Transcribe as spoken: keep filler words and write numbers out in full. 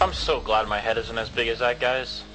I'm so glad my head isn't as big as that guy's.